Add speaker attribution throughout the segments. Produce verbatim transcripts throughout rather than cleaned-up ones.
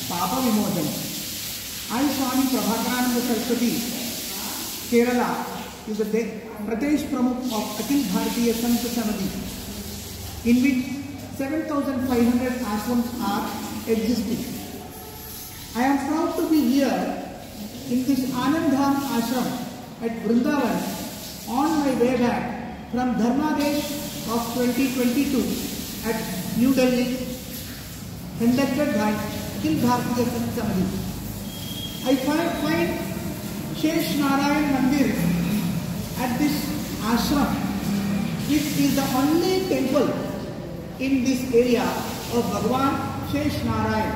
Speaker 1: Papa Vimochana. I, Swami Prabhakarananda Saraswati, Kerala, is the Pradesh Pramukh of Akhil Bharatiya Sant Samiti, in which seven thousand five hundred ashrams are existing. I am proud to be here in this Anandham ashram at Vrindavan on my way back from Dharmadesh of twenty twenty-two at New Delhi, conducted by Akhil Bharatiya Sant Samiti. I find, find Shesh Narayan Mandir at this ashram, which is the only temple in this area of Bhagavan Shesh Narayan.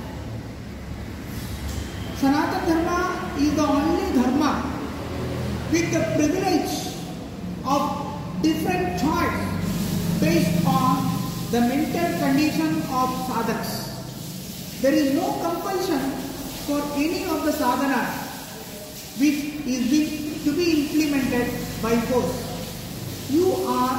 Speaker 1: Sanatana Dharma is the only dharma with the privilege of different choice based on the mental condition of sadhaks. There is no compulsion for any of the sadhanas which is being to be implemented by force. You are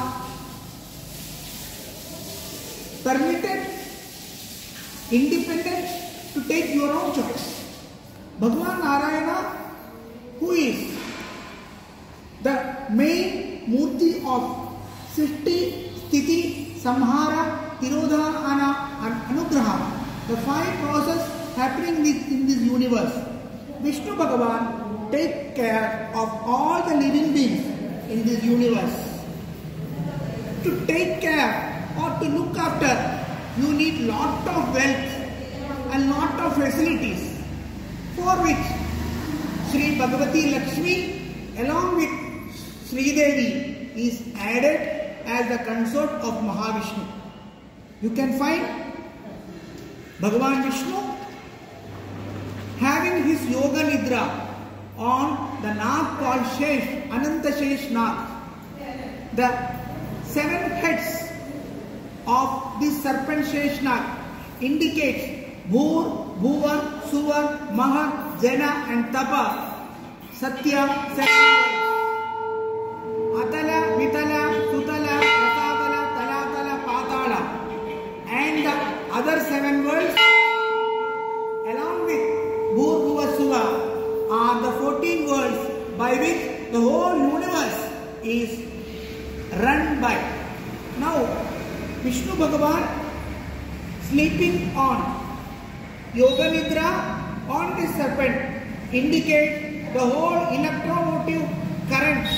Speaker 1: permitted, independent to take your own choice. Bhagavan Narayana, who is the main Murti of Srishti, Sthiti, Samhara, Tirodhana and Anugraha, the five processes happening in this universe. Vishnu Bhagavan takes care of all the living beings in this universe. To take care or to look after, you need lot of wealth and lot of facilities, for which Sri Bhagavati Lakshmi along with Sri Devi is added as the consort of Mahavishnu. You can find Bhagavan Vishnu having his Yoga Nidra on the Nag called Shesh, Ananta Shesh Nag. The seven heads of this serpent Shesh Nag indicates Bhur, Bhuva, Suva, Maha, Jana and Tapa, Satya, seven words. Atala, Vitala, Sutala, Rasatala, Talatala, Patala, and the other seven words along with Bhur, Bhuva, Suva are the fourteen words by which the whole universe is run by. Now, Vishnu Bhagavan sleeping on Yoga Nidra on this serpent indicates the whole electromotive currents